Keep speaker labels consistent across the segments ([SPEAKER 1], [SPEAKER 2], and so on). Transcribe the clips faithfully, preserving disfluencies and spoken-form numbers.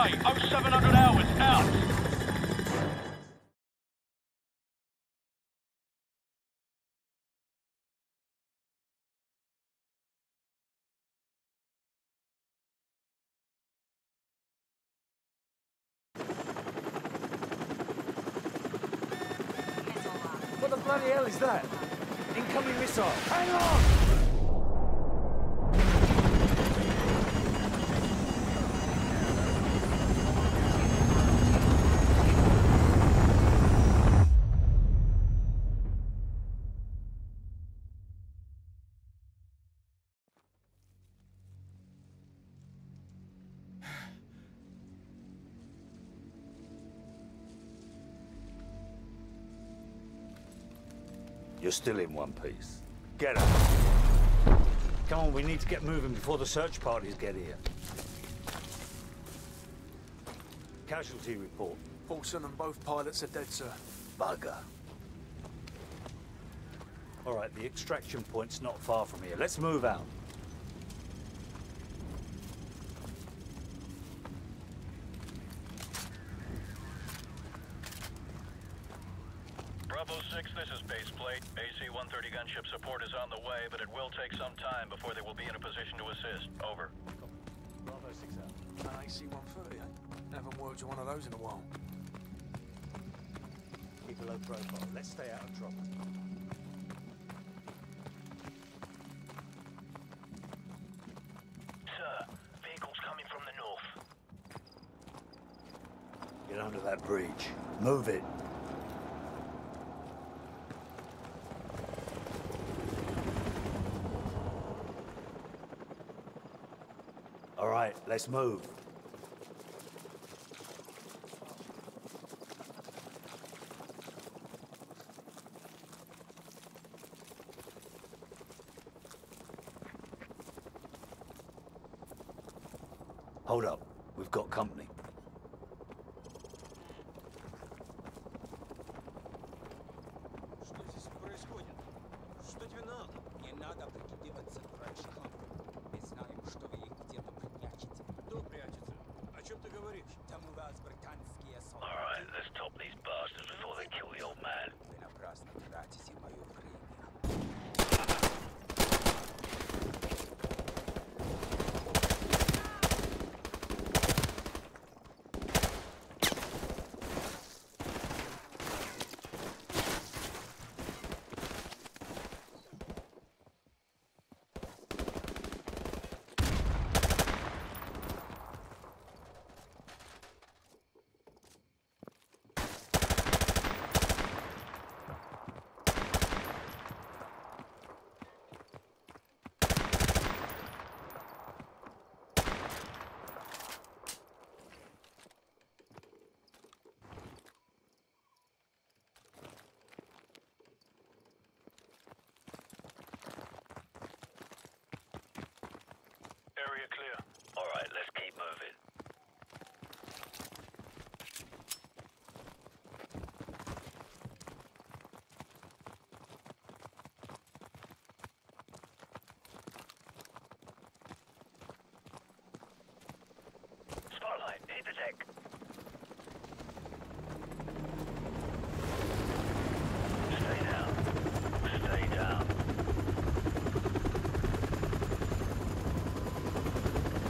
[SPEAKER 1] K, oh seven hundred hours, out.
[SPEAKER 2] What the bloody hell is that? Incoming missile. Hang on!
[SPEAKER 3] You're still in one piece. Get up. Come on, we need to get moving before the search parties get here. Casualty report.
[SPEAKER 4] Paulson and both pilots are dead, sir.
[SPEAKER 3] Bugger. All right, the extraction point's not far from here. Let's move out.
[SPEAKER 1] Bravo six, this is base plate. A C one thirty gunship support is on the way, but it will take some time before they will be in a position to assist. Over.
[SPEAKER 3] Bravo six out.
[SPEAKER 4] An A C one thirty, eh? Haven't worked with one of those in a while.
[SPEAKER 3] Keep a low profile. Let's stay out of trouble.
[SPEAKER 1] Sir, vehicles coming from the north.
[SPEAKER 3] Get under that bridge. Move it. All right, let's move. Hold up. We've got company.
[SPEAKER 5] Что здесь происходит? Что тебе надо? Не надо прикидываться дурачком. Мы знаем, что вы их где-то прячете. Кто прячется? О чем ты говоришь? Там у вас британские солдаты.
[SPEAKER 1] All right, let's top these bastards before they kill the old man.
[SPEAKER 5] Вы напрасно тратите мое время.
[SPEAKER 1] Area clear. All right, let's keep moving. Spotlight, hit the deck. Stay down. Stay down.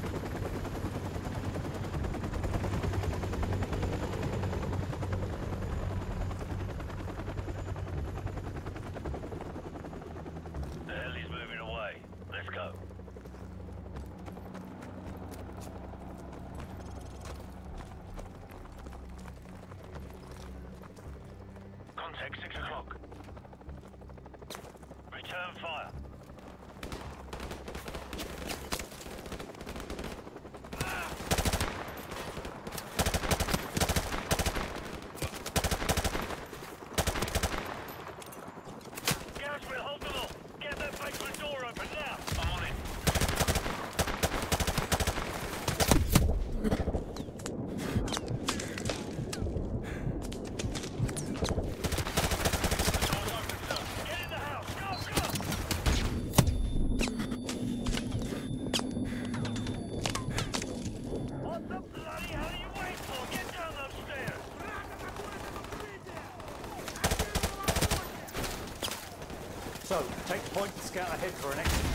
[SPEAKER 3] So, take point and scout ahead for an exit.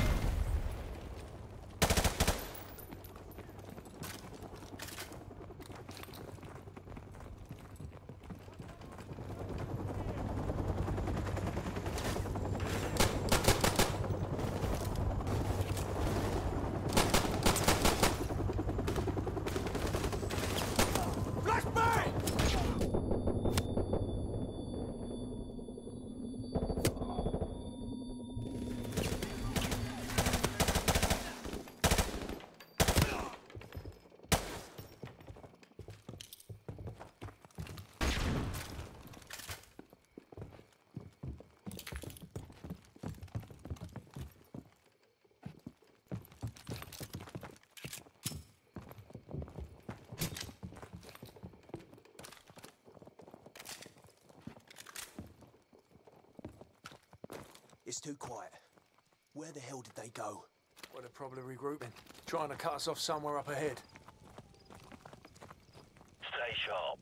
[SPEAKER 6] It's too quiet. Where the hell did they go?
[SPEAKER 4] Well, they're probably regrouping. Trying to cut us off somewhere up ahead.
[SPEAKER 1] Stay sharp.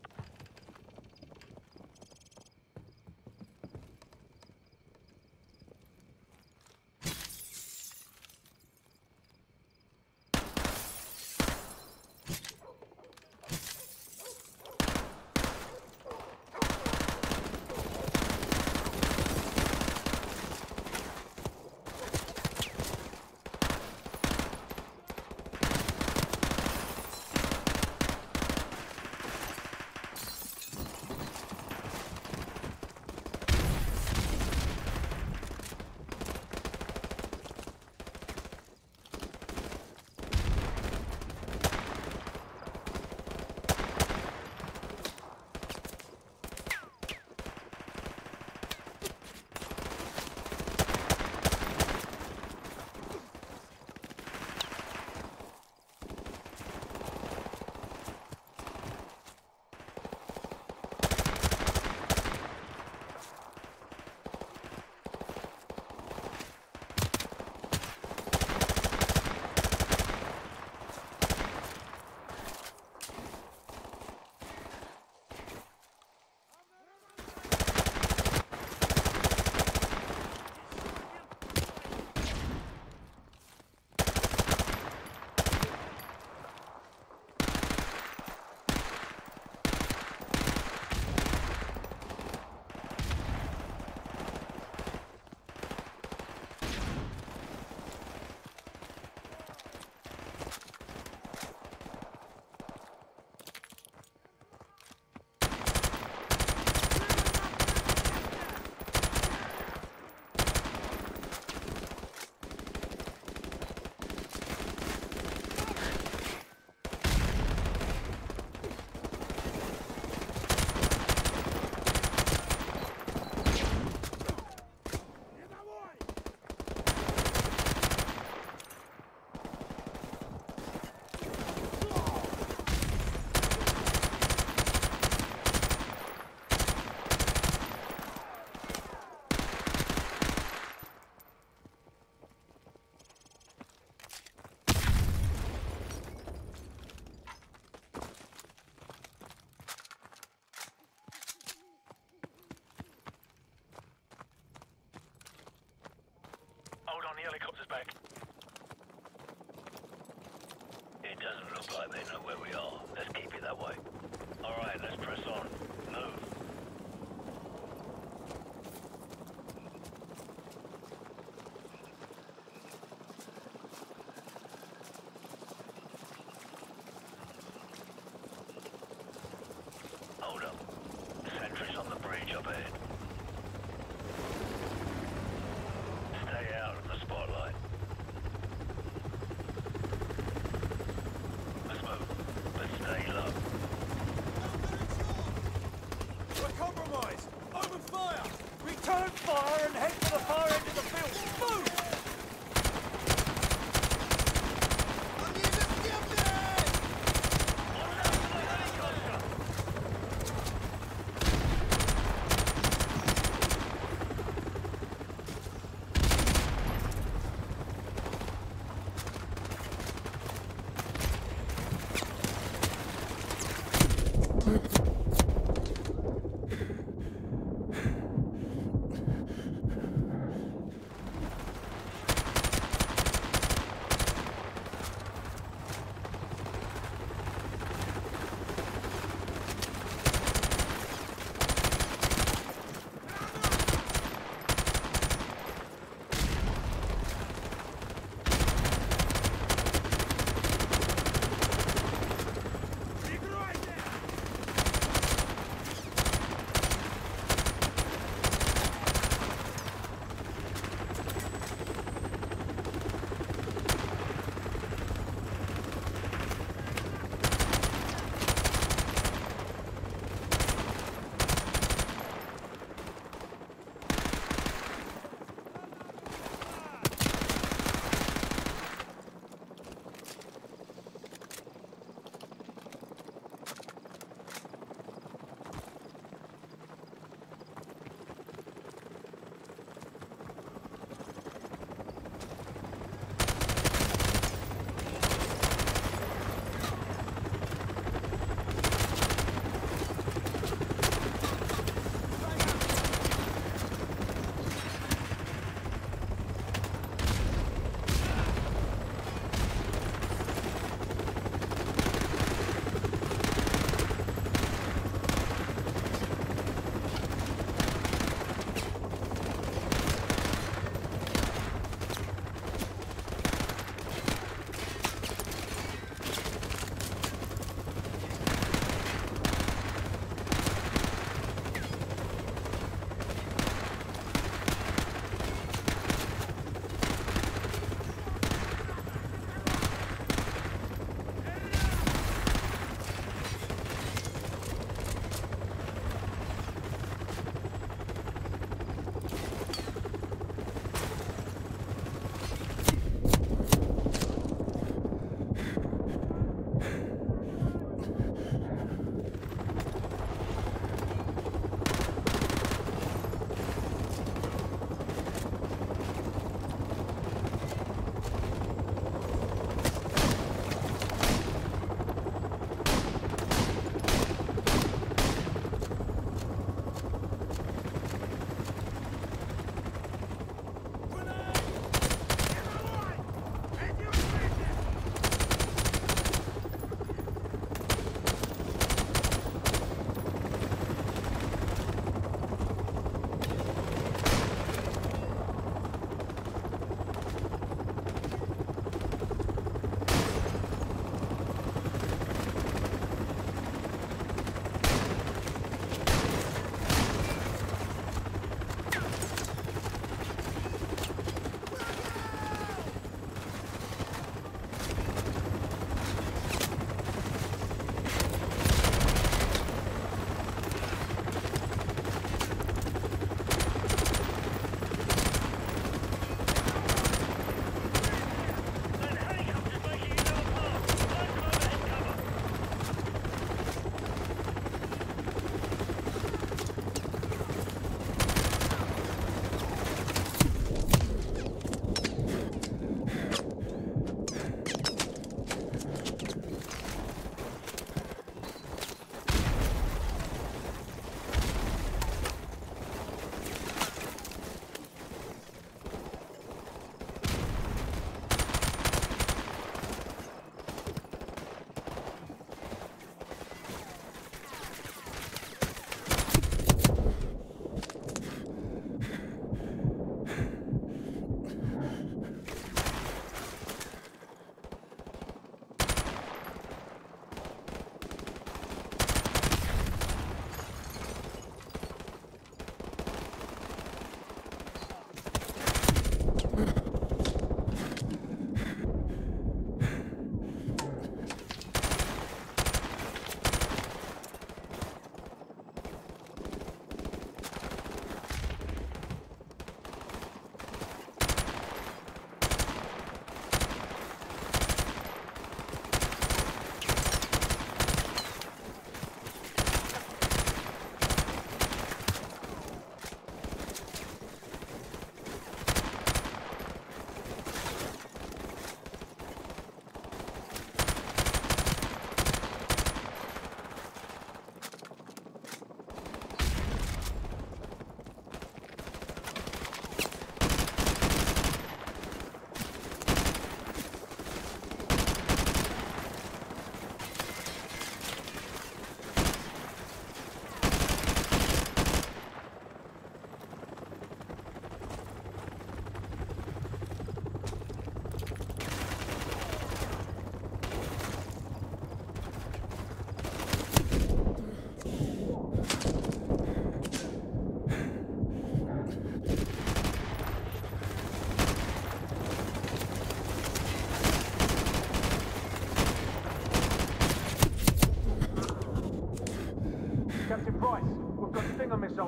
[SPEAKER 1] The helicopter's back. It doesn't look like they know where we are. Let's keep it that way. All right, let's press on. Move. Hold up. Sentries on the bridge up ahead. Stay out of the spotlight. Let's move, but stay low.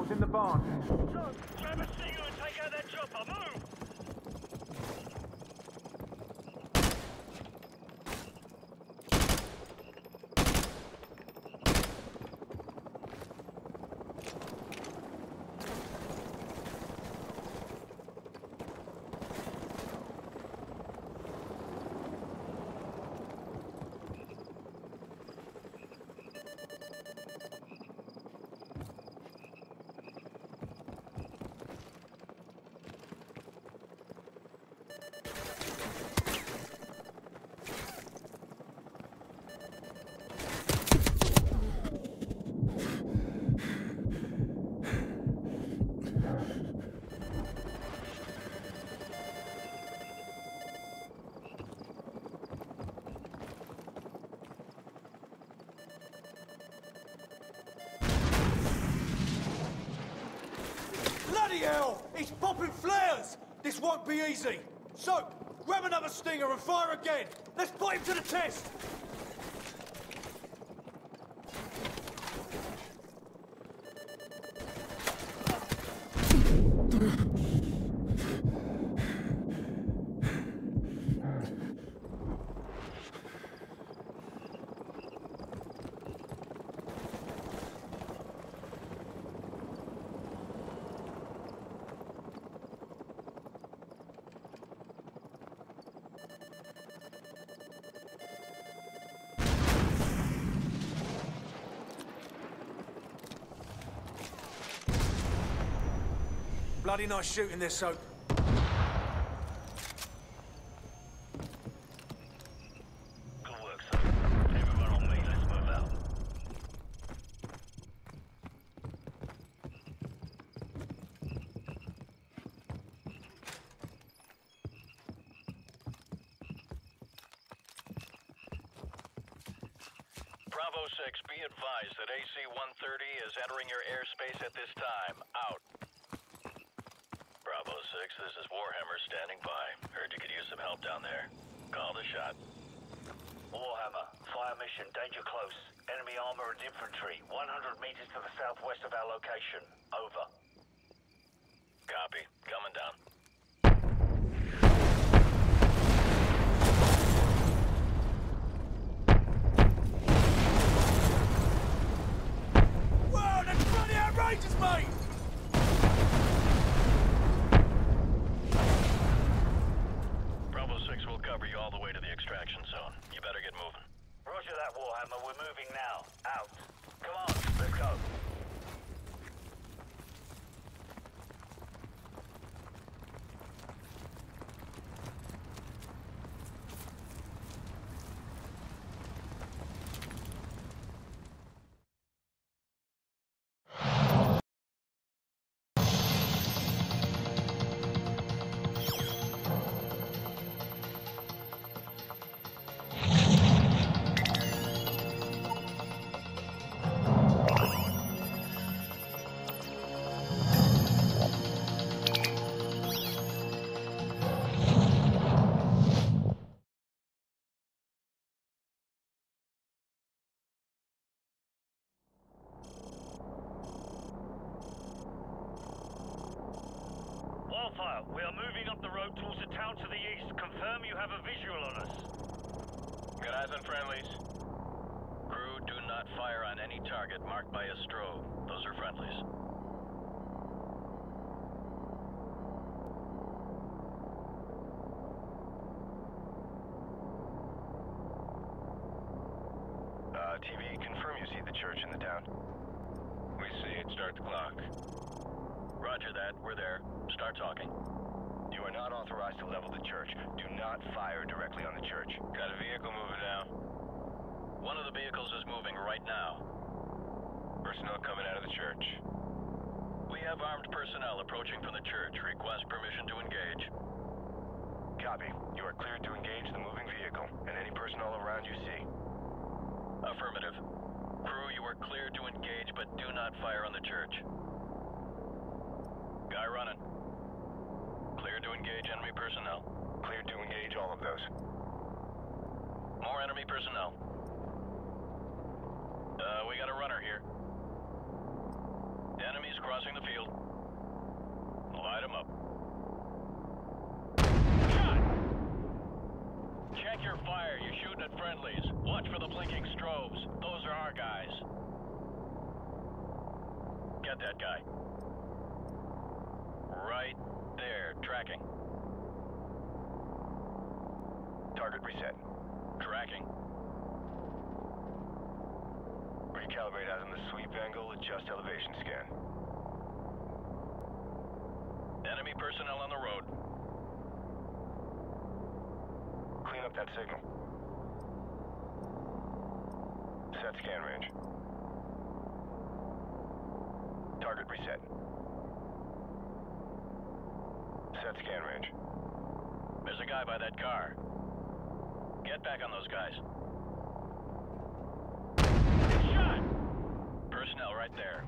[SPEAKER 4] It's in the barn.
[SPEAKER 2] Grab a stinger and take out that chopper. Move!
[SPEAKER 6] Bloody hell! He's popping flares! This won't be easy. So, grab another stinger and fire again. Let's put him to the test.
[SPEAKER 4] Bloody nice shooting this, Soap.
[SPEAKER 1] Good work, son. Everyone on me, let's move out. Bravo six, be advised that A C one thirty is entering your airspace at this time. Out. Bravo six, this is Warhammer standing by. Heard you could use some help down there. Call the shot. Warhammer, fire mission, danger close. Enemy armor and infantry, one hundred meters to the southwest of our location. Over. Copy. Coming down.
[SPEAKER 6] Whoa, that's bloody outrageous, mate!
[SPEAKER 1] Cover you all the way to the extraction zone. You better get moving. Roger that, Warhammer. We're moving now. Out. Come on, let's go. Wildfire, we are moving up the road towards the town to the east. Confirm you have a visual on us. Good eyes on friendlies. Crew, do not fire on any target marked by a strobe. Those are friendlies. Uh, T V, confirm you see the church in the town. We see it. Start the clock. Roger that. We're there. Start talking. You are not authorized to level the church. Do not fire directly on the church. Got a vehicle moving now. One of the vehicles is moving right now. Personnel coming out of the church. We have armed personnel approaching from the church. Request permission to engage. Copy. You are cleared to engage the moving vehicle and any personnel around you see. Affirmative. Crew, you are cleared to engage, but do not fire on the church. Guy running. Cleared to engage enemy personnel. Cleared to engage all of those. More enemy personnel. Uh, we got a runner here. Enemies crossing the field. Light them up. Shot! Check your fire. You're shooting at friendlies. Watch for the blinking strobes. Those are our guys. Get that guy. Right there. Tracking. Target reset. Tracking. Recalibrate out on the sweep angle. Adjust elevation scan. Enemy personnel on the road. Clean up that signal. Set scan range. Target reset. Set scan range. There's a guy by that car. Get back on those guys. Get shot! Personnel right there.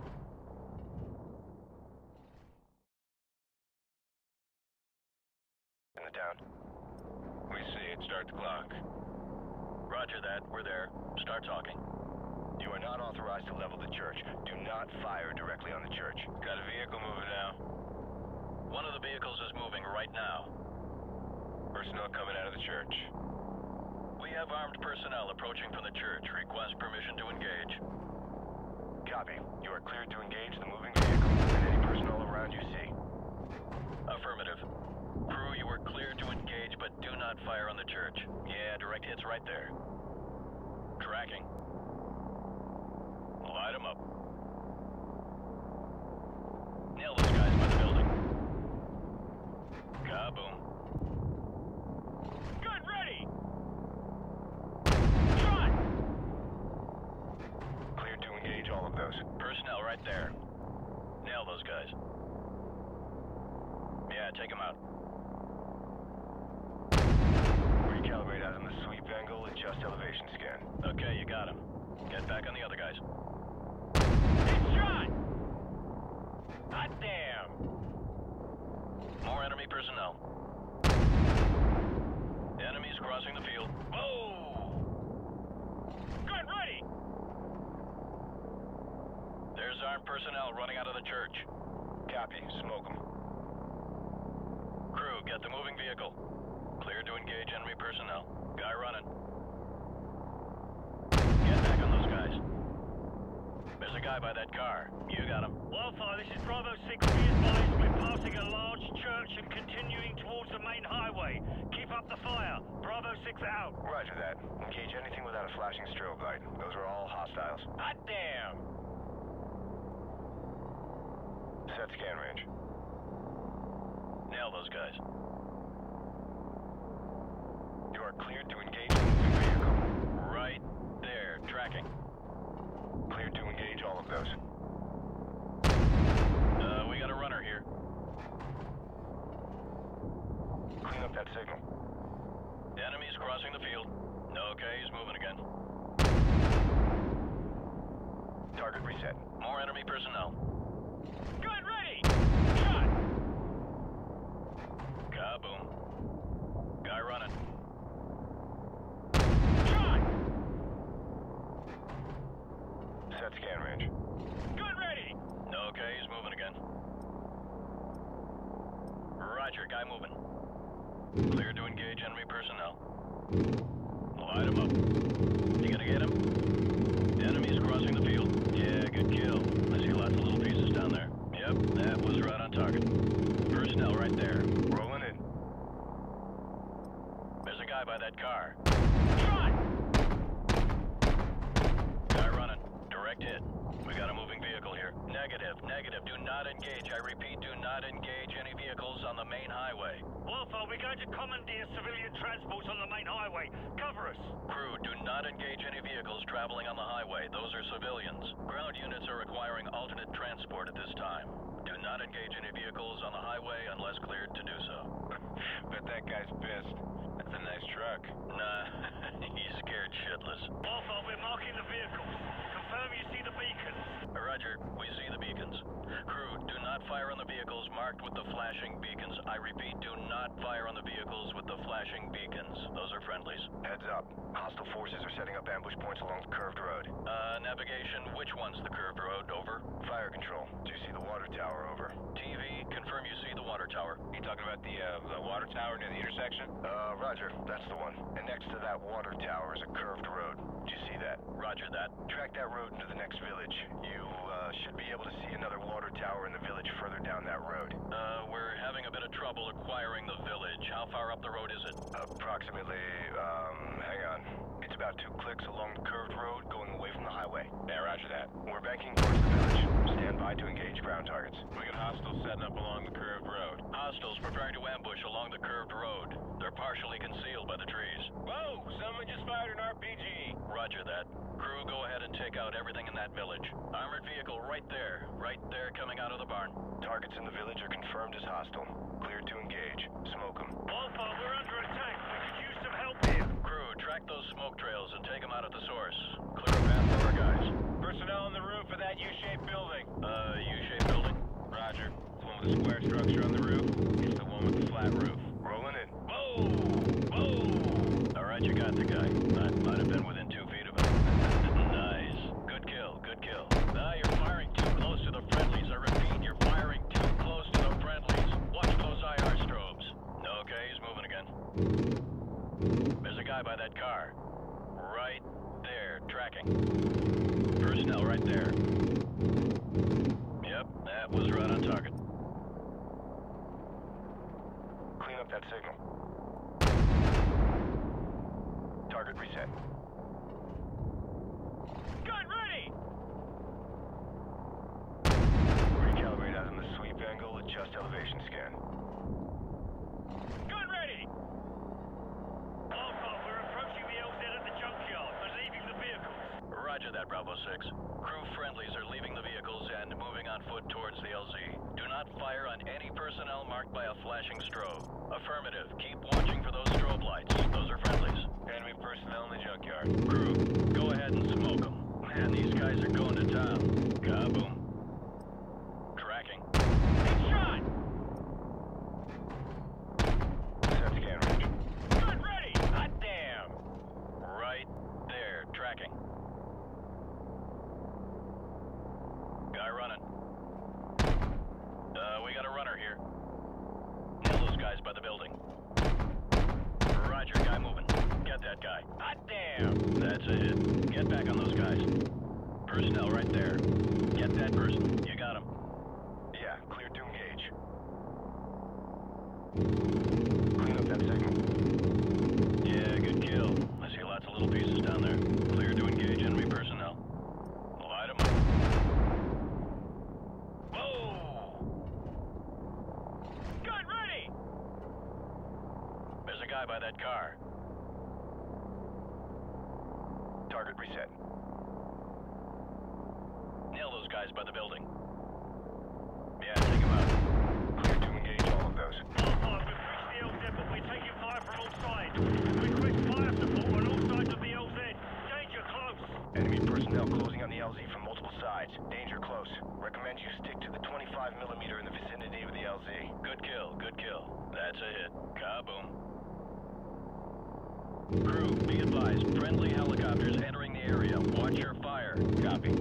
[SPEAKER 1] In the town. We see it. Start the clock. Roger that. We're there. Start talking. You are not authorized to level the church. Do not fire directly on the church. Got a vehicle moving now. One of the vehicles is moving right now. Personnel coming out of the church. We have armed personnel approaching from the church. Request permission to engage. Copy. You are cleared to engage the moving vehicle and any personnel around you see. Affirmative. Crew, you are cleared to engage, but do not fire on the church. Yeah, direct hits right there. Tracking. Light them up. Nail those guys by the building. Kaboom. Gun ready! Shot! Cleared to engage all of those. Personnel right there. Nail those guys. Yeah, take them out. Recalibrate out on the sweep angle, adjust elevation scan. Okay, you got him. Get back on the other guys. Shot! Hot damn! More enemy personnel. Enemies crossing the field. Whoa! Gun ready! There's armed personnel running out of the church. Copy. Smoke them. Crew, get the moving vehicle. Clear to engage enemy personnel. Guy running. Get back on those guys. There's a guy by that car. You got him.
[SPEAKER 7] Wildfire, this is Bravo six. Be advised, we're passing a large church and continuing towards the main highway. Keep up the fire. Bravo six out.
[SPEAKER 1] Roger that. Engage anything without a flashing strobe light. Those are all hostiles. Hot damn! Set scan range. Nail those guys. You are cleared to engage the moving vehicle. Right there. Tracking. Cleared to engage all of those. Uh, we got a runner here. Clean up that signal. Enemies crossing the field. Okay, he's moving again. Target reset. More enemy personnel. Gun ready! Shot! Kaboom. Guy running. Shot! Set scan range. Gun ready! Okay, he's moving again. Roger, guy moving. Clear to engage enemy personnel. Light him up. You gonna get him? Enemies crossing the field. Yeah, good kill. I see lots of little pieces down there. Yep, that was right on target. Personnel right there. Rolling in. There's a guy by that car. Shot! Guy running. Direct hit. We got a moving vehicle here. Negative, negative. Do not engage. I repeat, do not engage any vehicles on the main highway.
[SPEAKER 7] Wildfire, we're going to commandeer civilian transports on the main highway. Cover us.
[SPEAKER 1] Crew, do not engage any vehicles traveling on the highway. Those are civilians. Ground units are requiring alternate transport at this time. Do not engage any vehicles on the highway unless cleared to do so. Bet that guy's pissed. That's a nice truck. Nah, he's scared shitless.
[SPEAKER 7] Wildfire, we're marking the vehicles. Confirm you see the beacons.
[SPEAKER 1] Roger, we see the beacons. Crew, do not fire on the vehicles marked with the flashing beacons. I repeat, do not fire on the vehicles with the flashing beacons. Those are friendly. friendlies. Heads up. Hostile forces are setting up ambush points along the curved road. Uh, navigation, which one's the curved road? Over. Fire control. Do you see the water tower? Over. T V, confirm you see the water tower. You talking about the, uh, the water tower near the intersection? Uh, roger. That's the one. And next to that water tower is a curved road. Do you see that? Roger that. Track that road into the next village. You, uh, should be able to see another water tower in the village further down that road. Uh, we're having a bit of trouble acquiring the village. How far up the road is it? Approximately, um, hang on. It's about two clicks along the curved road going away from the highway. Yeah, roger that. We're banking towards the village. Stand by to engage ground targets. We got hostiles setting up along the curved road. Hostiles preparing to ambush along the curved road. They're partially concealed by the trees. Whoa! Someone just fired an R P G! Roger that. Crew, go ahead and take out everything in that village. Armored vehicle right there. Right there coming out of the barn. Targets in the village are confirmed as hostile. Cleared to engage. Smoke them.
[SPEAKER 7] Alpha, we're under attack. We could use some help here.
[SPEAKER 1] Crew, track those smoke trails and take them out at the source. Clear a path for our guys. Personnel on the roof of that U-shaped building. Uh, U-shaped building? Roger. The one with the square structure on the roof. It's the one with the flat roof. Rolling in. Whoa! Whoa! Alright, you got the guy. That might have been within two feet of him. Nice. Good kill, good kill. Ah, you're firing too close to the friendlies. I repeat, you're firing too close to the friendlies. Watch those I R strobes. Okay, he's moving again. There's a guy by that car. Right there, tracking. Personnel right there. Yep, that was right on target. Clean up that signal. Target reset.
[SPEAKER 7] Gun ready!
[SPEAKER 1] Recalibrate out on the sweep angle, adjust elevation scan.
[SPEAKER 7] Gun ready! Alpha, we're approaching the L Z at the junkyard. We're leaving the vehicles.
[SPEAKER 1] Roger that, Bravo six. Crew friendlies are leaving the vehicles and moving on foot towards the L Z. Do not fire on any personnel marked by a flashing strobe. Affirmative. Keep watching for those strobe lights. Those are friendlies. Enemy personnel in the junkyard. Crew, go ahead and smoke them. Man, these guys are going to town. Kaboom. Tracking.
[SPEAKER 7] Headshot!
[SPEAKER 1] Set scan range.
[SPEAKER 7] Gun ready!
[SPEAKER 1] Hot damn! Right there, tracking. Guy running. Uh, we got a runner here. Nail those guys by the building. Roger, guy moving. Get that guy. Hot damn! That's a hit. Get back on those guys. Personnel right there. Get that person. You got him. Yeah, cleared to engage. Clean up that signal. Yeah, good kill. I see lots of little pieces down there. Clear to engage enemy personnel. Light 'em up. Whoa!
[SPEAKER 7] Gun ready!
[SPEAKER 1] There's a guy by that car. Target reset. Nail those guys by the building. Yeah, take them out. Clear to engage all of those.
[SPEAKER 7] Alpha, we've reached the L Z, but we're taking fire from all sides. Request fire support on all sides of the L Z. Danger close.
[SPEAKER 1] Enemy personnel closing on the L Z from multiple sides. Danger close. Recommend you stick to the twenty-five millimeter in the vicinity of the L Z. Good kill, good kill. That's a hit. Kaboom. Crew, be advised. Friendly helicopters entering the area. Watch your fire. Copy.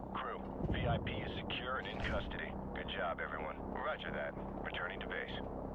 [SPEAKER 1] V I P is secure and in custody. Good job, everyone. Roger that. Returning to base.